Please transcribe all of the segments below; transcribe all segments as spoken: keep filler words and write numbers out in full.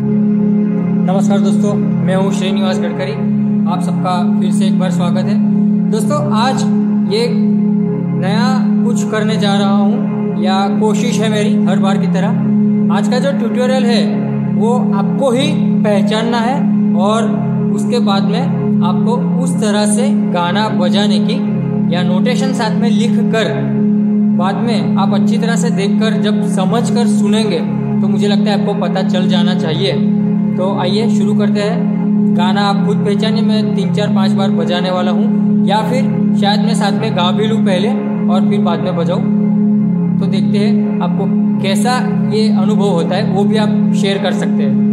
नमस्कार दोस्तों, मैं हूं श्रीनिवास गडकरी। आप सबका फिर से एक बार स्वागत है। दोस्तों, आज ये नया कुछ करने जा रहा हूं, या कोशिश है मेरी हर बार की तरह। आज का जो ट्यूटोरियल है वो आपको ही पहचानना है और उसके बाद में आपको उस तरह से गाना बजाने की या नोटेशन साथ में लिख कर बाद में आप अच्छी तरह से देखकर जब समझ कर सुनेंगे तो मुझे लगता है आपको पता चल जाना चाहिए। तो आइए शुरू करते हैं। गाना आप खुद पहचानिए, मैं तीन चार पांच बार बजाने वाला हूँ, या फिर शायद मैं साथ में गा भी लूँ पहले और फिर बाद में बजाऊँ। तो देखते हैं आपको कैसा ये अनुभव होता है, वो भी आप शेयर कर सकते हैं।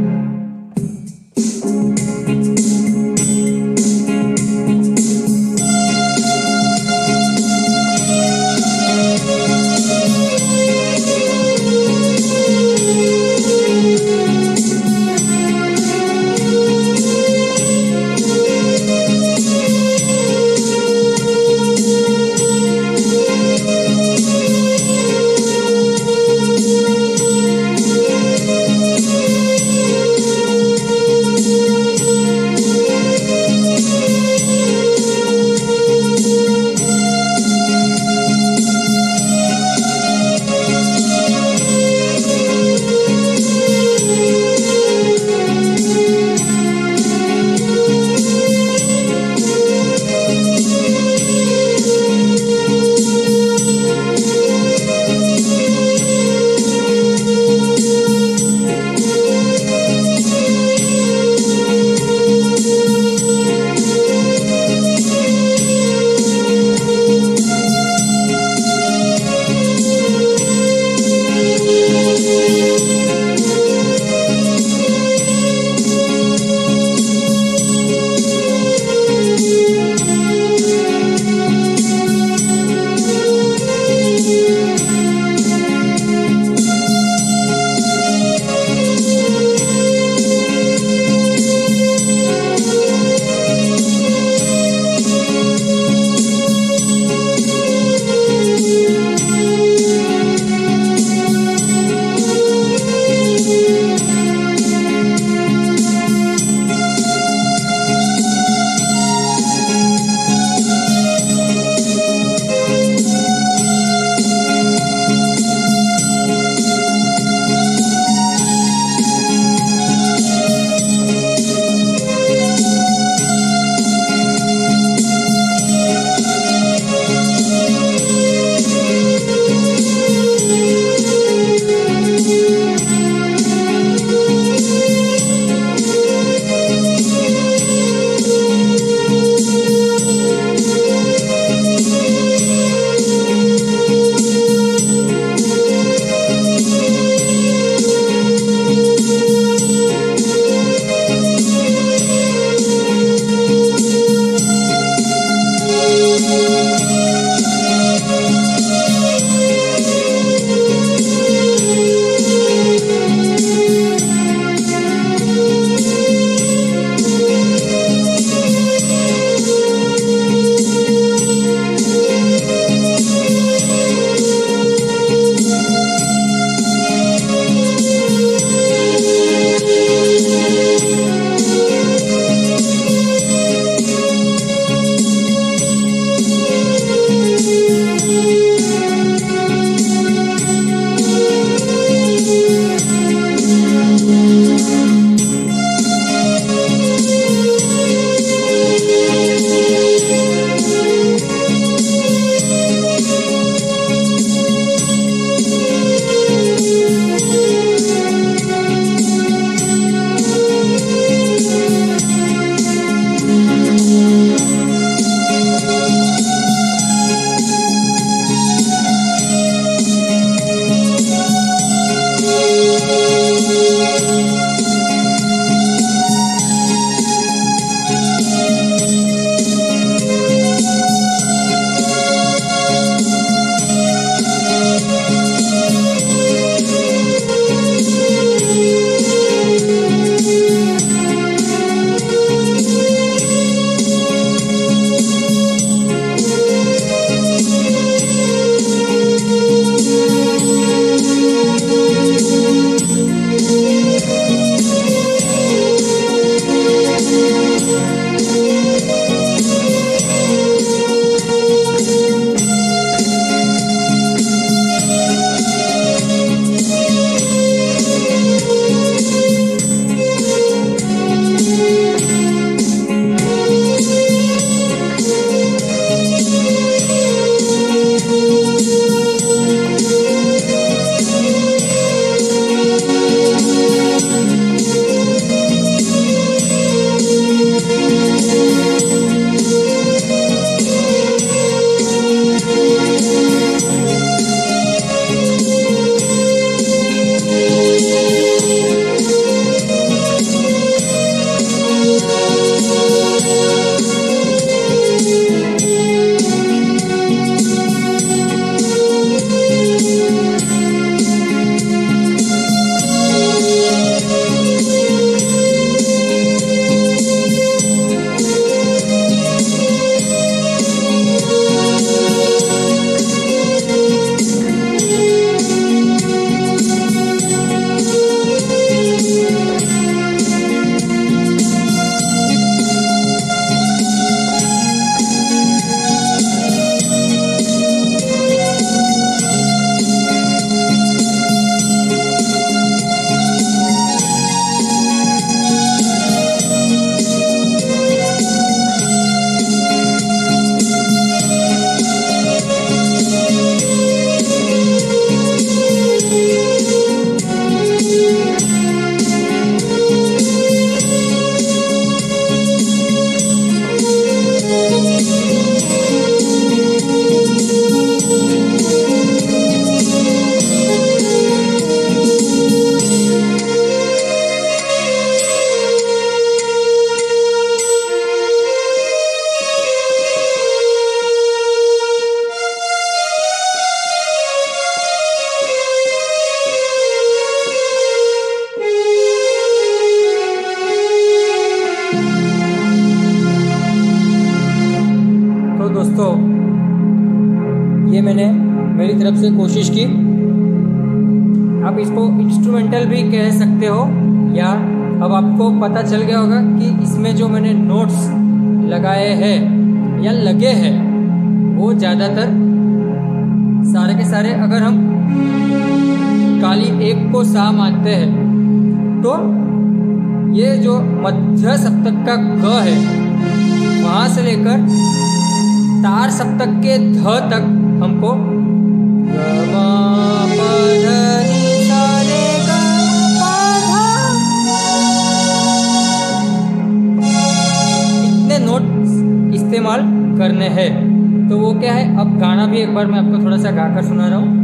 दोस्तों ये मैंने मेरी तरफ से कोशिश की। आप इसको इंस्ट्रूमेंटल भी कह सकते हो, या अब आपको पता चल गया होगा कि इसमें जो मैंने नोट्स लगाए हैं या लगे हैं वो ज़्यादातर सारे के सारे, अगर हम काली एक को सा मानते हैं तो ये जो मध्य सप्तक का ग है वहाँ से लेकर तार सप्तक के ध तक हमको इतने नोट इस्तेमाल करने हैं। तो वो क्या है, अब गाना भी एक बार मैं आपको थोड़ा सा गाकर सुना रहा हूँ।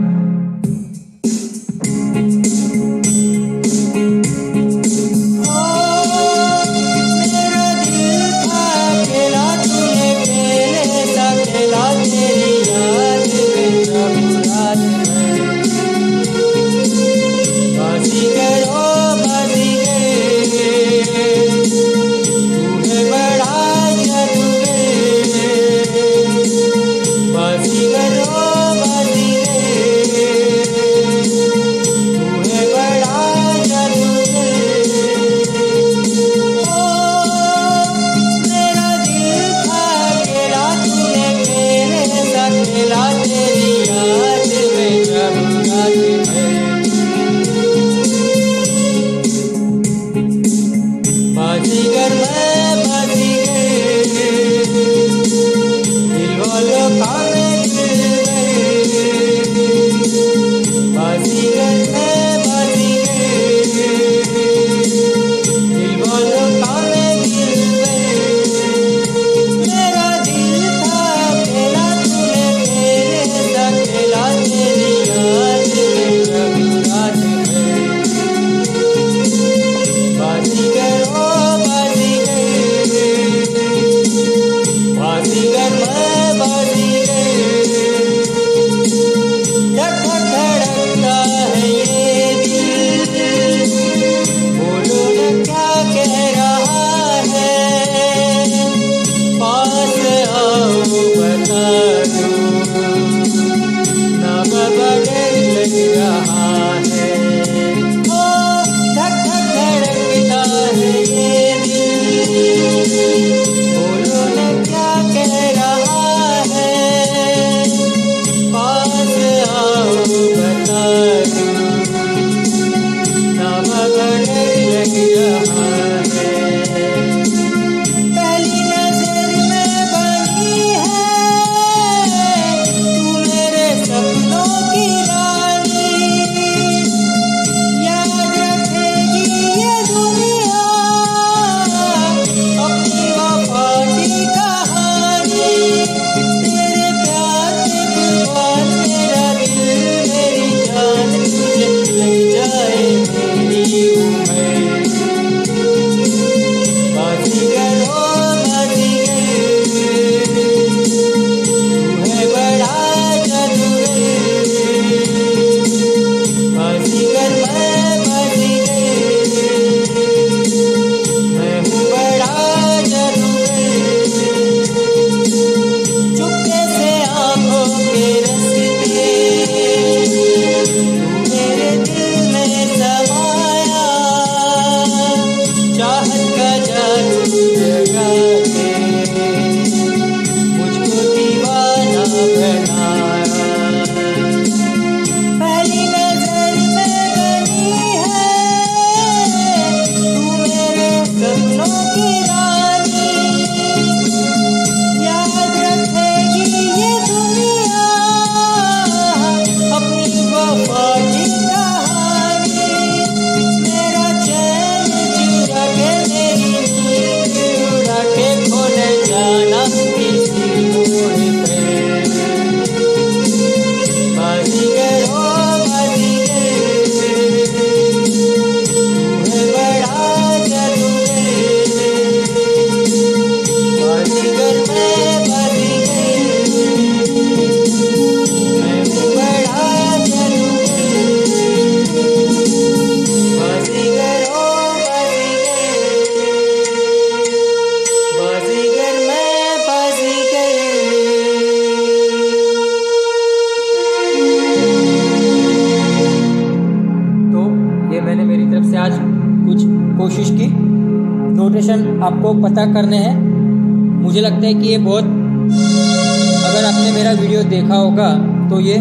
कोशिश की। नोटेशन आपको पता करने हैं। मुझे लगता है कि ये बहुत, अगर आपने मेरा वीडियो देखा होगा तो ये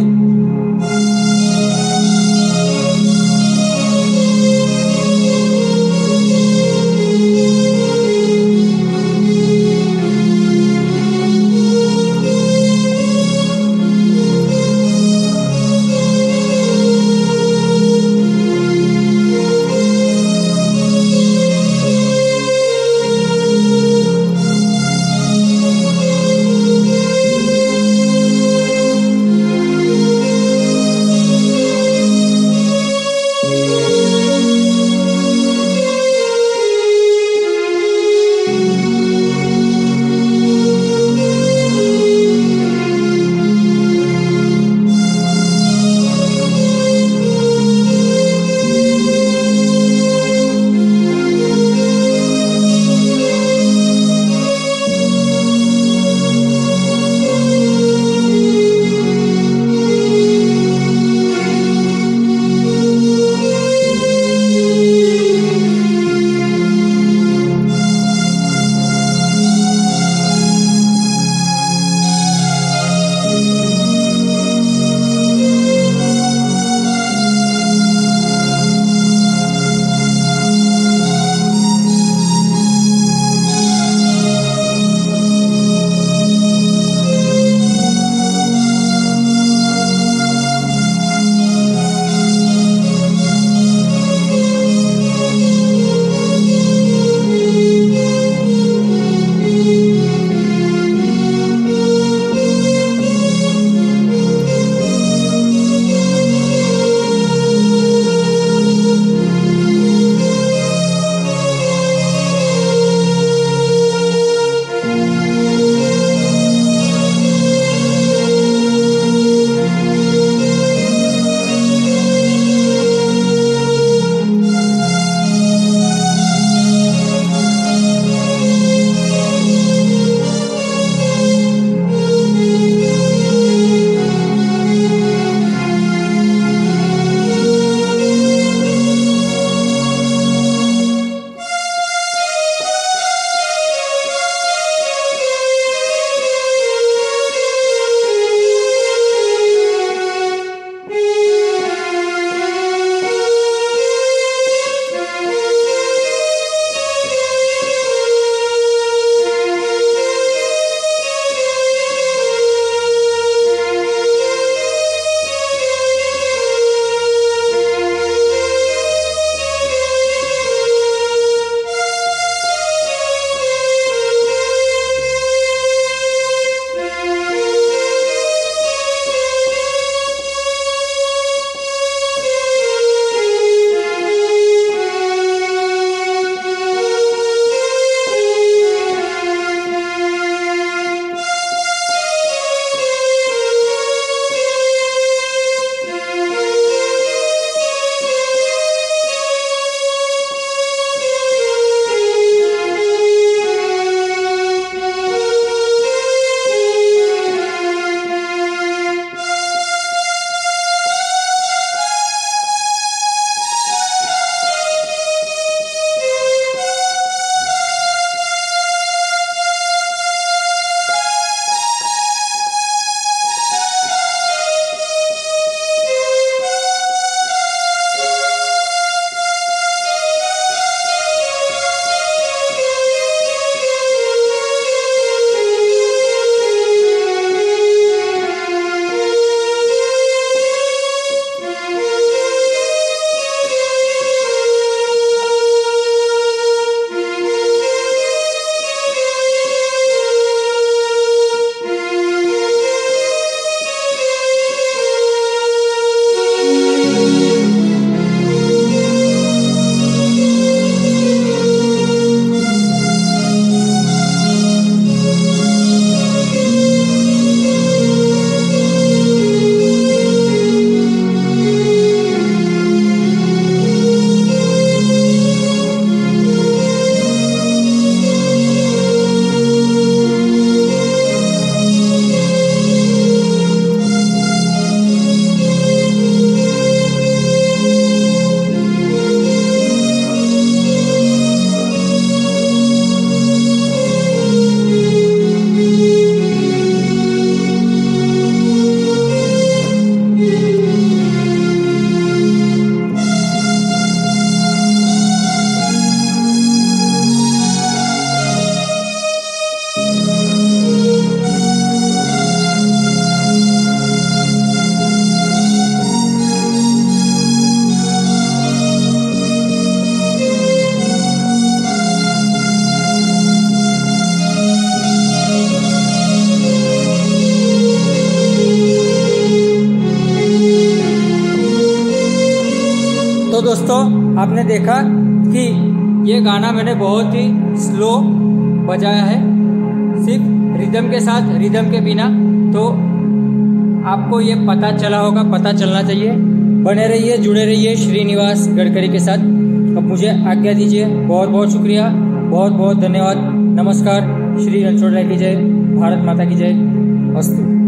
तो दोस्तों आपने देखा कि ये गाना मैंने बहुत ही स्लो बजाया है, सिर्फ रिदम के साथ, रिदम के बिना। तो आपको ये पता चला होगा, पता चलना चाहिए। बने रहिए, जुड़े रहिए श्रीनिवास गडकरी के साथ। अब मुझे आज्ञा दीजिए। बहुत बहुत शुक्रिया, बहुत बहुत धन्यवाद। नमस्कार। श्री रणछोड़ राय की जय, भारत माता की जय। अस्तु।